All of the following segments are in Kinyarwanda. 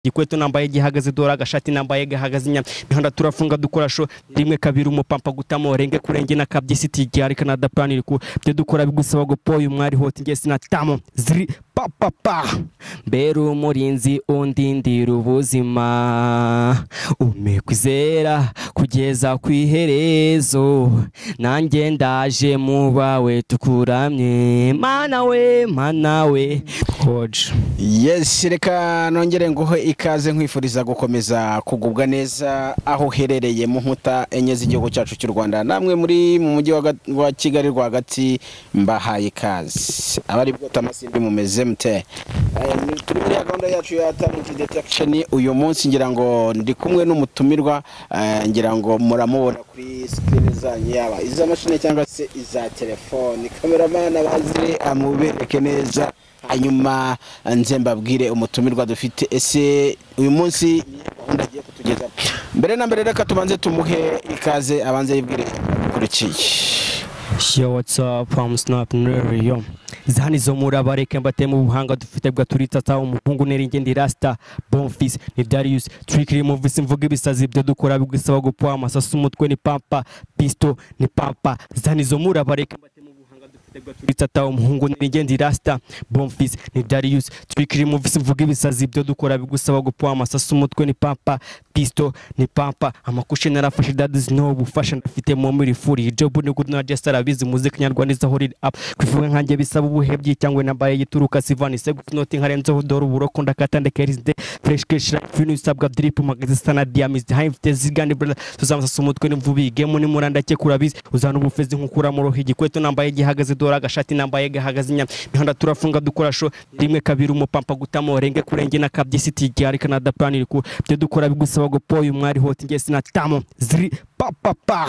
gikweto nambaye gihagaze dora agashati nambaye gahagaze inyama mihanda turafunga dukora show rimwe kabiri umupampa gutamo renge kurenge na kabyisiti cyari Canada plan iri ku byo dukora bigusaba go poy umwari hoti nge sinatamo ziri pa beru umurinzi undindira ubuzima umekwizera kugeza kwiherezo nanjye ndaje mu bawe tukuramye mana we Hodge. Yes, reka nongere nguho ikaze nkwifuriza gukomeza kugubwa neza aho herereye mu nkuta enye z'igihugu cyacu cy'u Rwanda namwe muri mu mujyi wa Kigali rwagati mbahaye ikaze abari bwo tamasindi mumeze mute turi muri gahunda yacu ya talent detection uyu munsi ngira ngo ndi kumwe n'umutumirwa ngira ngo muramubona kuri screen zanyu yaba iza mashine cyangwa se iza telefone cameraman abazi amubereke neza hanyuma nze mbabwire umutumirwa dufite ese uyu munsi gahunda agiye kutugeza mbere na mbere reka tubanze tumuhe ikaze abanze yibwire kurikiye. Yo, what's up? I'm snapping yo. Zani zo murabareke mbate mu buhanga dufite bwa turitata umuhungu neringe ndi rasta bonfis ni Darius tricky movies mvuga ibisazi byo dukora bigusaba gupwa amasasu umutwe ni pampa pisto ni pampa zani zo murabareke mbate mu buhanga dufite bwa turitata umuhungu neringe ndi rasta bonfis ni Darius tricky movies mvuga ibisazi byo dukora bigusaba gupwa amasasu umutwe ni pampa pisto ni pampa amakushe narafashe dadis no bufasha ndafite mu muri furi job ni good na just arabizi muzika nyarwanda iza hold up kwivuga nkanjye bisaba ubuhebye cyangwa nambaye yituruka sivani se note nkarenzo doro buroko ndakatande kerizde fresh cash finu sabwa drip magazi sana diamis high zigani brother tuzamasa umutwe n'imvubi game ni murandake kurabizi uzana ubufezi nkukura mu rohi gikweto nambaye gihagaze dora agashati nambaye gahagaze inyama mihanda turafunga dukora show rimwe kabiri umupampa gutamo renge kurenge na kabyisiti cyari Canada plan iri ku byo dukora bigusaba go poy umwari hoti nge sinatamo ziri pa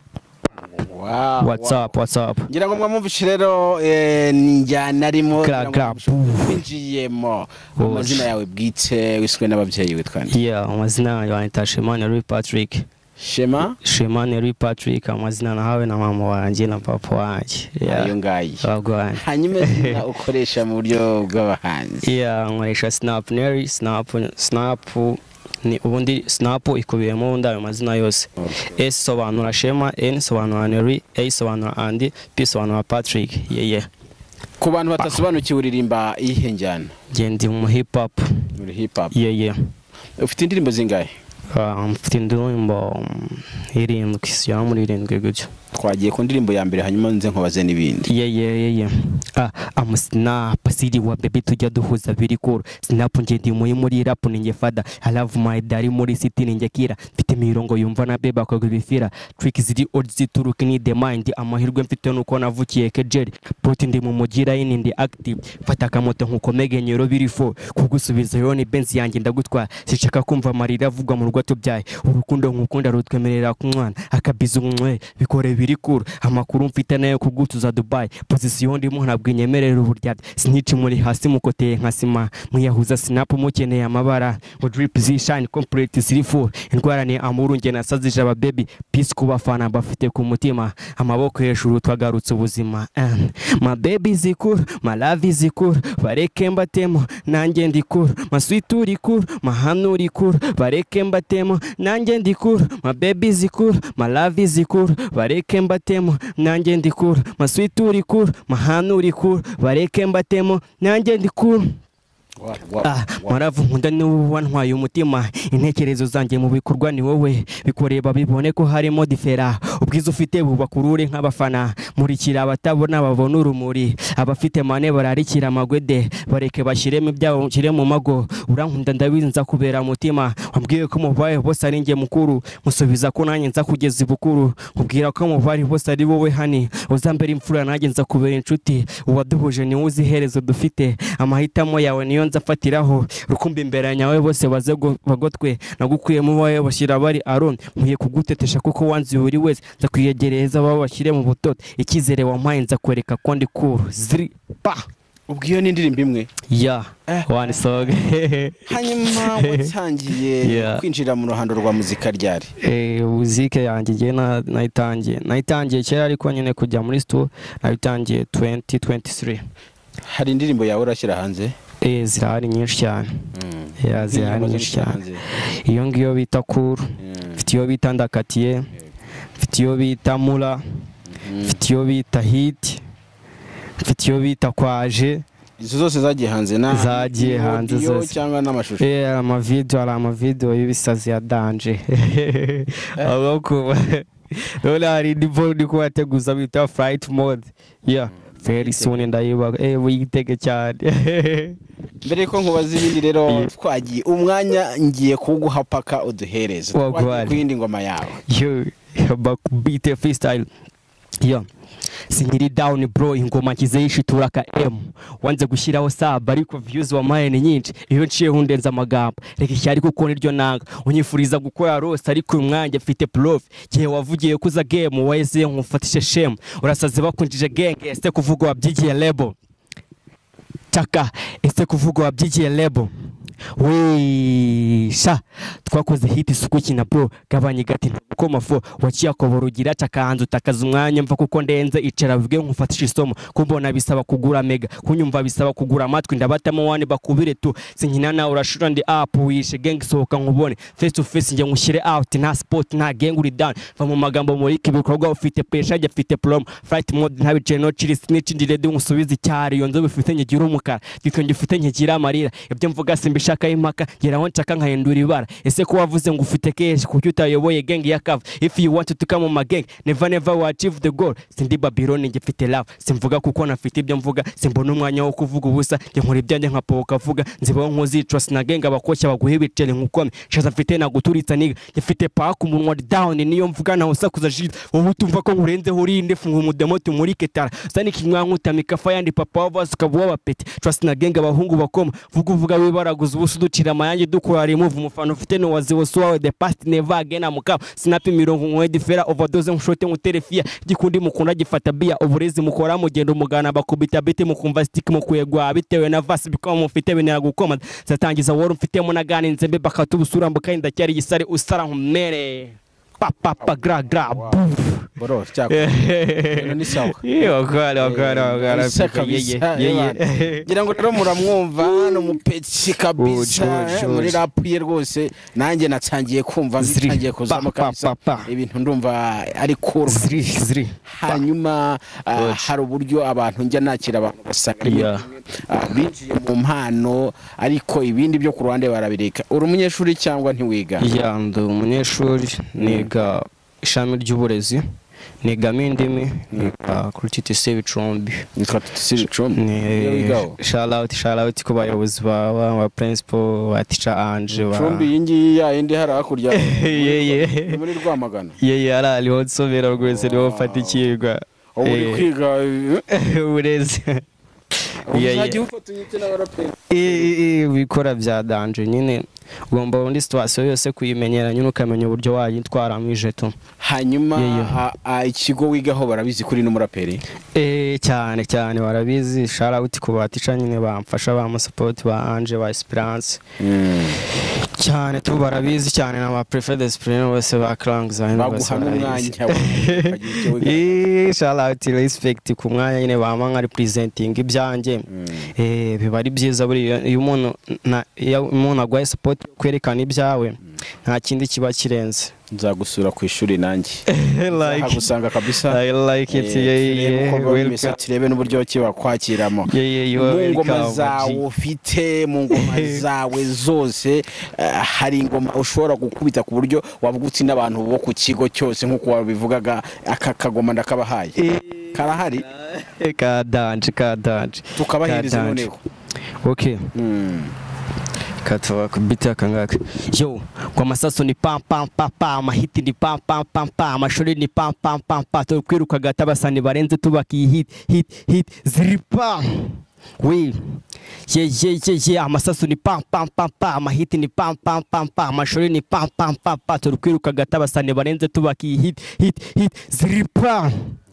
Wow, what's up ngira ngo mwamumvishe rero njyana arimo winjiyemo amazina yawe bwite wiswe n'ababyeyi witwande. Yeah, amazina yanjye Shema Neri Patrick. Shema Neri Patrick amazina nahawe na mama wanjye na papa wanjye. Ayo ngayi hanyuma ukoresha mu buryo bw'abahanzi. Yeah, nkoresha Snap Neri Snap ni ubundi Snap ikubiyemo ndayo mazina yose. S sobanura Shema, N sobanura Neri, A sobanura Andy, P sobanura Patrick. Yeah. Ku bantu batasobanukiwe uririmba ihe njyana? Ndi mu hip hop. Muri hip hop. Yeah. Ufite indirimbo zingahe? Mfite indirimbo irindwi ya muri irindwi gutyo. Twagiye ku ndirimbo ya mbere hanyuma nze nkobaze n'ibindi. Yeah. I'm Snap siri wa baby tujya duhuza biri kuru Snap ngende muri rap ninge fada I love my daddy muri city ninge kira mfite mirongo yumva na beba ko bifira trick ziri odds zituruka ni the mind amahirwe mfite nuko navukiye kejeri put ndi mu mugira yini ndi active fata kamoto nkuko megenyero biri fo kugusubiza yo ni benz yanjye ndagutwa sishaka kumva marira avugwa mu rwato byaye urukundo nkukunda rutwemerera ku mwana akabiza umwe bikore biri kuru amakuru mfite nayo kugutuza Dubai position ndimo ntabwo inyemerera uburya sinici muri hasi mukoteye nkasima muyahuza Snap mukeneye amabara ngo drip zishine complete ziri full indwara ni amuru nge nasazije aba baby peace kubafana bafite ku mutima amaboko hejuru twagarutse ubuzima my baby zikuru my love zikuru bareke mbatemo nanjye ndikuru my sweet urikuru my hanu urikuru bareke mbatemo nanjye ndikuru my baby zikuru my love zikuru bareke mbatemo nanjye ndikuru my sweet urikuru my hanu urikuru bareke mbatemo nanjye ndikuru. Maravu nkunda n'ubu wantwaye umutima intekerezo zanjye mu bikorwa ni wowe bikoreba bibone ko harimo difera ubwiza ufite bubakurure nk'abafana murikira abatabona babona urumuri abafite mane bararikira amagwede bareke bashyiremo ibyabo nshyire mu mago urankunda ndabizi nza kubera mutima wambwiye ko mubaye bose ari nge mukuru musubiza ko nanjye nza kugeza ibukuru ubwira ko mubaye bose ari wowe hani uzambera imfura nanjye nza kubera inshuti uwaduhuje ni uzi herezo dufite amahitamo yawe niyo nzafatiraho rukumbi imbere nyawe bose baze bagotwe nagukuye mu baye bashyira bari Aron muye kugutetesha kuko wanzi uri wese nza kwiyegereza baba bashyire mu butoto ikizere wampaye nza kwereka ko ndi cool ziri pa ubwiyo n'indirimbo imwe one song hanyuma watangiye kwinjira mu ruhando rwa muzika ryari? Muzika yanjye je nayitangiye kera ariko nyine kujya muri studio nayitangiye 2023. Hari indirimbo yawe urashyira hanze? Zirahari nyinshi cyane. zihari nyinshi cyane. Iyo ngiyo bita kuru, mfite iyo bita ndakatiye, mfite iyo bita mura, mfite iyo bita hiti, mfite iyo bita kwaje. Izo zose zagiye hanze zagiye hanze zose cyangwa n'amashusho. Amavideo y'ibisazi ya danje. Ahubwo none hari nibo ndi kubateguza bita flight mode. Very soon ndayiba witege cyane. Mbere ko nkubaza ibindi rero twagiye umwanya ngiye kuguha paka uduhereze kwindi ngoma yawe. Bakubite freestyle. Sinkiri down bro, ingoma kizeyishi turaka M wanze gushyiraho saba ariko views wa mine nyinshi iyo nciye hundenza amagambo reka cyari kuko niryo nanga unyifuriza gukora rose ariko uyu mwanya mfite prof gihe wavugiye kuza game waheze nkufatishe shame urasaze bakunjije genge ese kuvuga wabyigiye label taka ese kuvuga wabyigiye label sha twakoze hit isuku kina bro gabanye gati ukoma fo waciye akoborugira cyakanzu takaza umwanya mva kuko ndenze icara bivuge nkufatisha isomo kumbona bisaba kugura mega kunyumva bisaba kugura amatwi ndabatamo wane bakubire tu sinkina na urashura ndi up wishe gang sohoka nkubone face to face nge nkushyire out nta sport nta gang uri down va mu magambo muri kibikorwa ufite pressure je fite prom flight mode ntabice no chiri snitch ndire ndi nkusubiza icyari yonzo bifite ngegira umukara giko ngifite ngegira amarira ibyo mvuga simbishaka impaka geraho nshaka nkahindura ibara ese ko wavuze ngo ufite kesh kuko utayoboye gang ya Kav if you want to come on my gang never will achieve the goal sindi Babylon ngifite love simvuga kuko nafite ibyo mvuga simbona umwanya wo kuvuga ubusa nge nkora ibyanjye nkapoka vuga nzibaho nkuzica sina gang abakoshya baguhe ibicele nkukome shaza mfite naguturitsa niga ngifite pack umunwa down niyo mvuga naho sakuza shit wowe utumva ko nkurenzeho urinde funga umudemo tumuri ketara zani kinywanka utamika fa yandi papa wavas kabuwa bapete trust na gang abahungu bakoma vuga wibaraguza ubusu ducira mayange dukora remove umufano ufite no waziwo swawe the past never again amukaba sinapi mirongo nkwe fera overdose nkushote nguterefia gikundi mukunda gifata bia uburezi mukora mugendo mugana bakubita bite mukumva stick mukuyegwa bitewe na vasi bikoma mufite benera gukoma zatangiza woro mfite mo nagane nzembe bakatubusura mbuka ndacyari gisare usara nkumere papa gra bro cyako ni sawa wakala gira ngo rero muramwumva no mupeci kabisa muri rap ye rwose nanjye natsangiye kumva bitangiye kuzamo kabisa ibintu ndumva ari cool hanyuma hari uburyo abantu njya nakira abantu basanga binjiye mu mpano ariko ibindi byo ku ruhande barabireka uri umunyeshuri cyangwa ntiwiga ndi umunyeshuri niga ishami ry'uburezi niga mindimi kuri TTC Bicumbi shout out ku bayobozi ba principal ba teacher Ange ba Bicumbi yingi ya indi hari hakurya muri Rwamagana arali hotsomera rwese niho fatikirwa uri kwiga uburezi bikora bya danje nyine ugomba undi situation yose kuyimenyera nyine ukamenya uburyo wayitwara mu ijeto hanyuma ikigo wigaho barabizi kuri n'umuraperi cyane barabizi shout out ku batica nyine bamfasha ba support ba Ange ba Esperance cyane tu barabizi cyane na ba preferred discipline wese ba Cranks shout out respect ku mwanya nyine bama nka representing ibyanjye biba ari byiza buri iyo umuntu agwaye support kwerekana ibyawe nta kindi kiba kirenze nzagusura ku ishuri nanjye gusanga kabisa I like it turebe n'uburyo kiba kwakiramo mu ngoma zawe ufite mu ngoma zawe zose hari ingoma ushobora gukubita ku buryo wabugutse n'abantu bo ku kigo cyose nkuko wabivugaga aka kagoma ndakabahaye karahari kadanje tukabahiriza noneho okay katwa kubita kangaka kwa masaso ni pam mahiti ni pam amashuri ni pam tukwiruka gatabasani barenze tubaki hit ziripa amasaso ni pam amahiti ni pam amashuri ni pam tukwiruka gatabasani barenze tubaki hit ziripa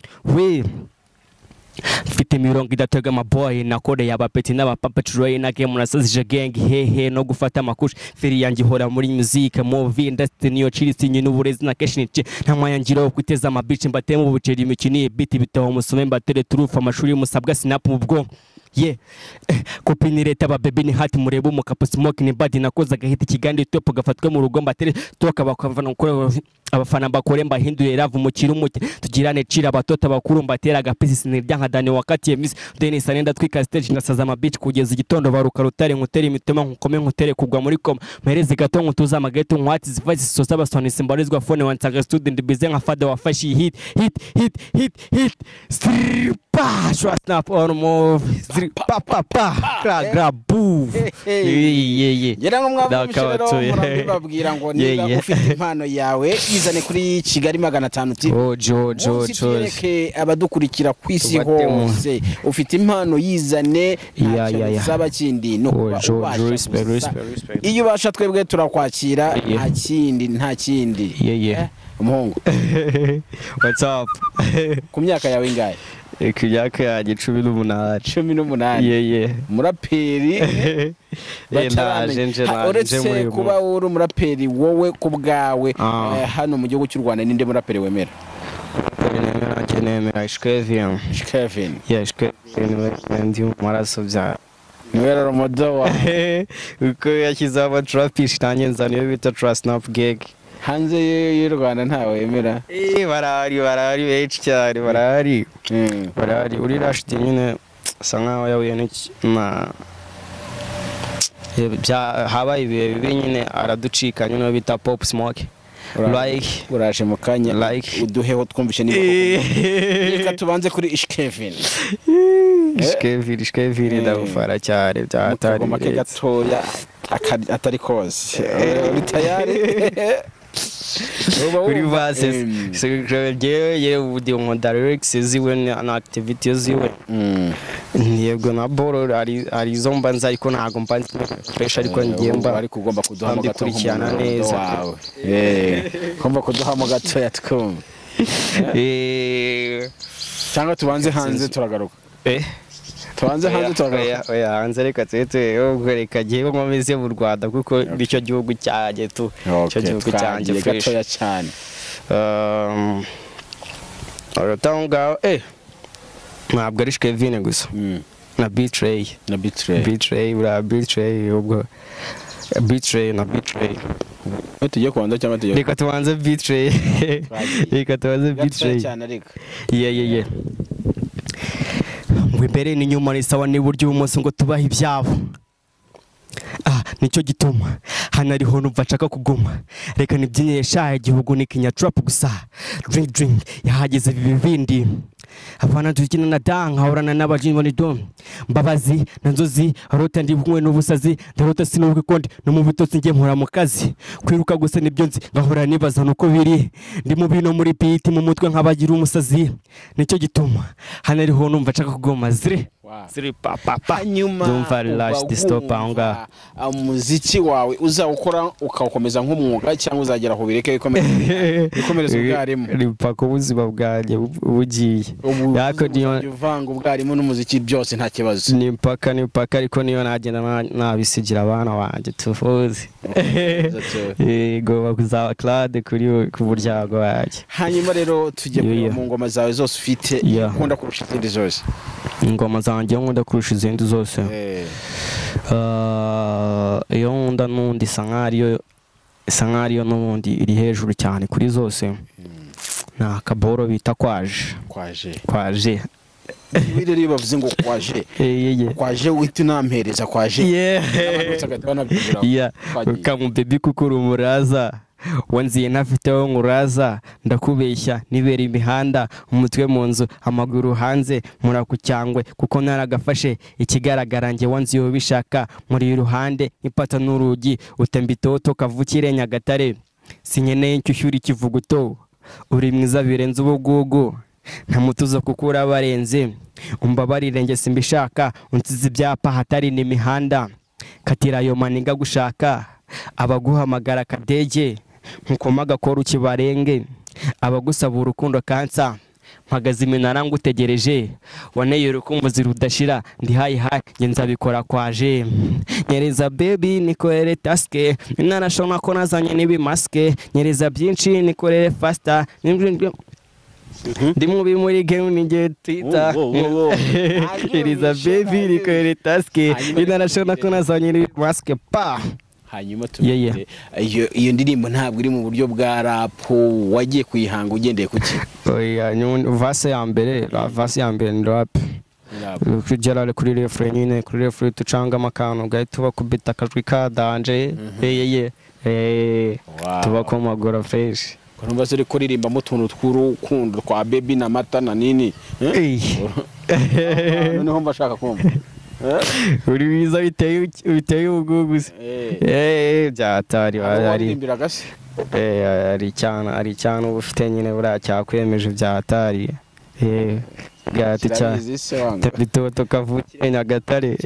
mfite mirongo idatega amaboy nakore y'abapeti n'abapapetroy na game nasazije gang hehe no gufata amakushi feri yanjye hora muri music movie industry niyo chirisinyi n'uburezi na keshinike ntamwayangiro kwiteza amabici mbatemo ubuceri imikini biti bitaho musume mbatere turufa amashuri musabwa snap ubwo ye kopini leta ba baby ni hati murebe umukapo smoke ni bad nakoza gahita ikigandi top gafatwe mu rugo mbatere toka bakavana gukora abafana bakore mbahindure love umukira umuke tugirane cira abatota bakuru mbatera agapisi sinirya nka Dani wakati emis Dennis anenda twika stage ngasaza ama beach kugeza igitondo baruka rutare nkutera imitema nkukome nkutere kugwa muri koma mpereze gato nkutuza amageto nkwati zivazi sosa basoni simbarizwa phone wansaga student bize nka fada wafashi hit pa shwa snap on move pa grab boo yera ngo mwabumishero babwira ngo niba ufite impano yawe izane kuri Kigali 500 TV jo abadukurikira kwisi hose ufite impano yizane z'abakindi no respect iyo basha twebwe turakwakira nta kindi umuhungu what's up ku myaka yawe ingahe ku myaka yanjye 18 muraperi uretse kuba uri umuraperi wowe ku bwawe hano mu gihugu cy'u Rwanda ninde muraperi wemera nemera Kevin ndi maraso bya niwe Romodo uko yashyizeho abatrapish nanjye nzaniye bita trust not gig hanze y'u Rwanda ntawe wemera barahari benshi cyane barahari uri Rashid nyine asa nkaho yahuye habaye ibihe bibi nyine araducika nyine bita pop smoke like uraje mu kanya like uduheho twumvishe niba reka tubanze kuri Kevin ndagufara cyane byatari make gatoya atari koze uri tayari kuri base yewe ubudi nkunda lyrics ziwe na activities ziwe yego na boro ari izo mbanza ariko ntago mbanza pressure ariko ngemba ariko ugomba kuduha mu gakurikirana neza ugomba kuduha mu gatoya twumva cyangwa tubanze hanze turagaruka tubanze hanze turagaruka oya hanze reka twete reka giye nkomeze mu Rwanda kuko nicyo gihugu cyanjye tu cyo gihugu cyanjye gatoya cyane aratanga ntabwo ari Kevin gusa na betray ubwo betray tujye kwanda cyangwa tujye reka tubanze betray cyane reka imbere n'inyuma ni sawa n'iburyo umunsi ngo tubaha ibyabo nicyo gituma hano ariho numva nshaka kuguma reka nibyinyesha igihugu ni Kenya trap gusa drink yahageze bibindi abana dukina na dang ahorana n'abajinwa ni dom mbabazi nanzozi arota ndi bumwe n'ubusazi ndarota sinubwe konde no mu bitotsi ngiye mpora mu kazi kwiruka gusa nibyo nzi ngahora nibaza nuko biri ndi mu bino muri beat mu mutwe nkabagira umusazi nicyo gituma hano ariho numva nshaka kuguma zire papa nyuma ndumva relax stop anga umuziki wawe uzawukora ukawukomeza nk'umwuga cyangwa uzagera aho bireke bikomereza ubwarimu ripako ubuzima bwanjye bugiye yako niyo uvanga ubwarimu n'umuziki byose nta kibazo ni mpaka ariko niyo nagenda nabisigira abana banjye tufuze go bakuzaba clade kuri ku buryago wanjye hanyuma rero tujye mu ngoma zawe zose ufite ukunda kurusha izindi zose ingoma zanjye nkunda kurusha izindi zose iyo nkunda n'undi isa nk'ariyo n'ubundi iri hejuru cyane kuri zose ni akaboro bita kwaje wire rero bavuze ngo kwaje wita nampereza kwaje kamu baby kuko rumuraza wanziye ntafiteho nkuraza ndakubeshya nibera imihanda umutwe mu nzu amaguru hanze murakucyangwe kuko naragafashe ikigaragara nge wanziye bishaka muri iruhande ipata n'urugi utembitoto kavukire Nyagatare sinyeneye nshyushyura ikivuguto uri mwiza birenze ubugugu nta mutuzo kuko urabarenze umbabarire nge simbishaka unsize ibyapa hatari n'imihanda katira ayo maniga gushaka abaguhamagara kadege nkukoma agakora ukibarenge abagusaba urukundo kansa mpagaze iminara ngutegereje waneye urukumbuzi rudashira ndi hayi nge nzabikora kwaje nyereza baby nikorere taske narashona ko nazanye n'ibimaske nyereza byinshi nikorere faster ndi mubi muri game ninjye twita iriza baby rikorera taske inarashona ko nazanye mask pa hanyuma tubwire iyo ndirimbo ntabwo iri mu buryo bwa rap wagiye kuyihanga ugendeye kuki oya vase ya mbere ni rap kugera kuri refrain nyine kuri refrain tucanga amakano gahita bakubita akajwi ka danje tuba komagora fresh Kurumva se kuririmba mu tuntu tw'urukundo kwa baby na mata na nini noneho mbashaka kumva uri biza biteye uguguze byatari ari cyane ubufite nyine buriya cyakwemeje byatari gati cyane bitoto kavukire Nyagatare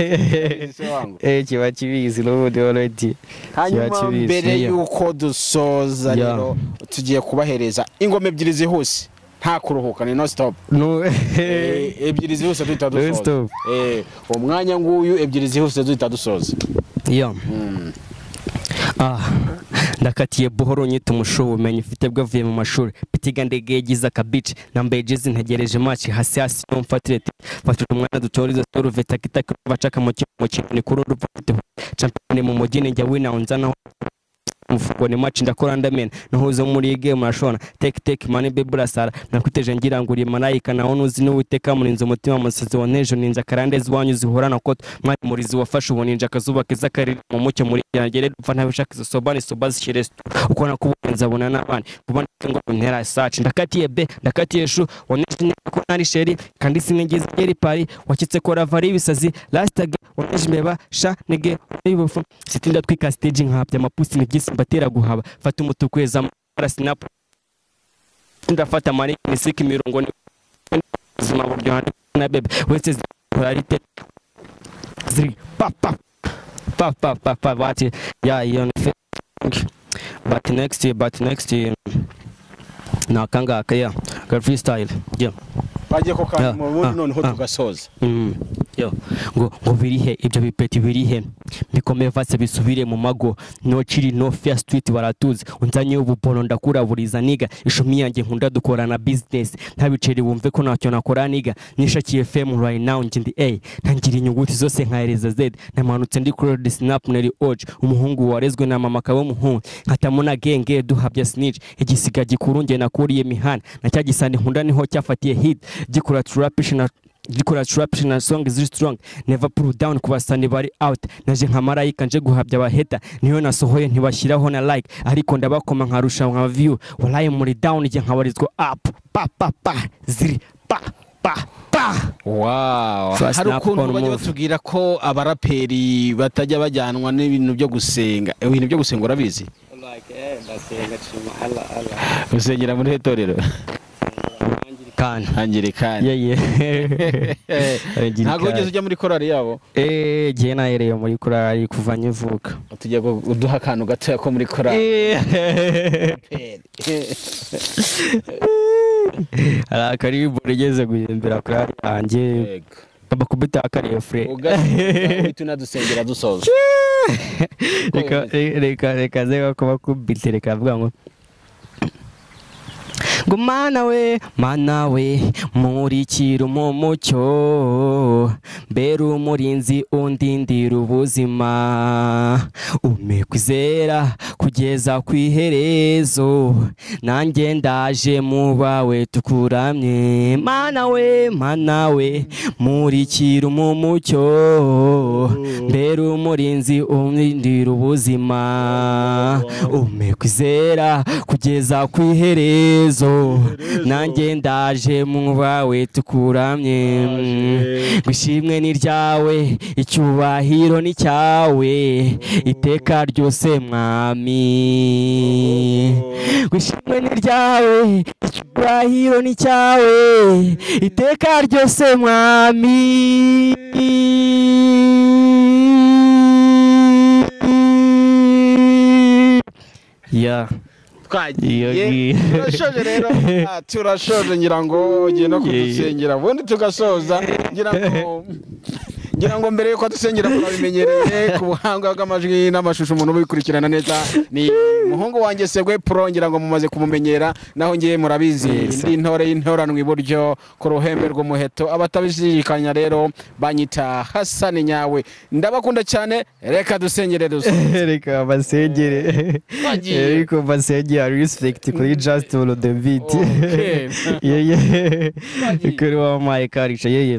kiba kibizi n'ubundi already hanyuma mbere yuko dusoza rero tugiye kubahereza ingoma ebyiri zihuse nta kuruhuka ni no stop ebyiri zihuse duhita dusoza umwanya nguyu ebyiri zihuse duhita dusoza ndakatiye buhoro nyita umushubu ubumenyi ufite bwavuye mu mashuri pitiga ndege yagize akabici nambaye jezi ntegereje match hasi mfatire fatira umwana dutoriza storuveta kitaka bacaka mu kintu ni kuri rufite champion mu mujyi njya wina unzana mfuko ni match ndakora ndamena nahuze muri game rashona take money baby sara nakwiteje ngira ngo uri malayika naho nuzi n'uwiteka murinze umutima musazi wa nejo ninja karande zwanyu zihorana ko mwari murizi wafashe ubuninja akazuba keza kari mu mucyo muri yagere dupfa ntabishaka izo sobazi shiresto uko nakuburenza abona n'abandi kubona ngo ntera search ndakatiye shu waneje ko nari sheri kandi sinigeze geri pari wakitse ko ravari ibisazi last again waneje mbeba sha nege ibufu sitinda twika stage nkapya amapusi n'igisi batera guhaba fata umutukweza mara snap ndafata mari nisiki mirongo ni zima buryo na bebe wese polarite zri pa what yeah but next year na kanga kaya freestyle bagiye ko kandi mu bundi noneho tugasoza ngo birihe ibyo bipeti birihe bikomeye vase bisubire mu mago no chiri no fair street baratuze unzanye ubupolo ndakura buriza niga ishumi yanjye nkunda dukorana business ntabiceri wumve ko ntacyo nakora niga nishakiye FM right now ngindi ntangira inyuguti zose nkahereza Z namanutse ndi kuri snap nari oje umuhungu warezwe na mama kawe muhungu nkatamona genge duhabya snitch igisiga gikurunge nakuriye mihana nacyagisande nkunda niho cyafatiye hit gikora trap na song is strong never pull down kubasani bari out naje nka marayika nje guhabya abaheta niyo nasohoye ntibashyiraho na like ariko ndabakoma nkarusha nka view walaye muri down nje nkabarizwa up pa ziri pa wow hari ukuntu bajya batubwira ko abaraperi batajya bajyanwa n'ibintu byo gusenga urabizi ndasenga chima Allah usengera muri hetorero Angirikani ntago ugeze ujya muri korali yabo gihe nahereye muri korali kuva nyivuka tujya uduha akantu gato ko muri korali karibu rigeze guhindura korali yanjye bakubita akariye free ugahita unadusengera dusoza reka zega ko bakubita reka avuga ngo mana we murikira mu mucyo mbere umurinzi undindira ubuzima ume kwizera kugeza ku iherezo nanjye ndaje mu bawe tukuramye mana we murikira mu mucyo mbere umurinzi undindira ubuzima ume kwizera kugeza ku iherezo nanjye ndaje mu bawe tukuramye gwishimwe ni ryawe icyubahiro ni cyawe iteka ryose mwami gwishimwe ni ryawe icyubahiro ni cyawe iteka ryose mwami turashoje rero turashoje ngira ngo ugiye no kudusengera ubundi tugasoza ngira ngira ngo mbere yuko dusengera murabimenyereye ku buhanga bw'amajwi n'amashusho umuntu ubikurikirana neza ni muhungu wanjye Segwe Pro, ngira ngo mumaze kumumenyera naho ngiye murabizi indi ntore y'intoranwa iburyo ku ruhembe rw'umuheto. Abatabishikanya rero banyita Hasani Nyawe. Ndabakunda cyane, reka dusengere reka basengere ariko basengere respect kuri just all the beat kuri wa my karisha yeah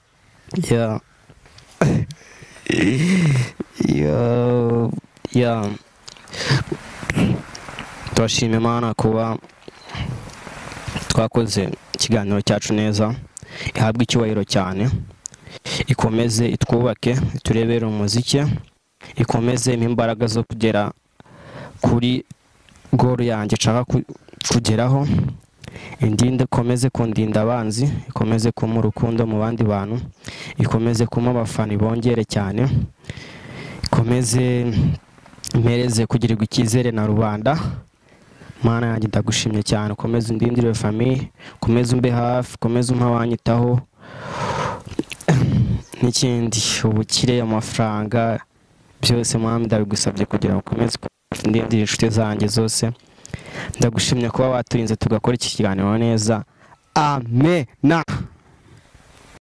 turashima Imana kuba twakoze ikiganiro cyacu neza, ihabwa icyubahiro cyane, ikomeze itwubake, turebere umuziki, ikomeze imbaraga zo kugera kuri goal yanjye nshaka kugeraho, indinde ikomeze kundinda abanzi, ikomeze kuma urukundo mu bandi bantu, ikomeze kuma abafana bongere cyane, ikomeze impereze kugirirwa icyizere na rubanda. Mana yanjye ndagushimye cyane, ukomeze undindire famille, ukomeze umbe hafi, ukomeze umpa wanyitaho n'ikindi ubukire, amafaranga byose mwami ndabigusabye kugira ngo ukomeze ndindire inshuti zanjye zose. Ndagushimye kuba waturinze tugakora iki kiganiro neza. Amen.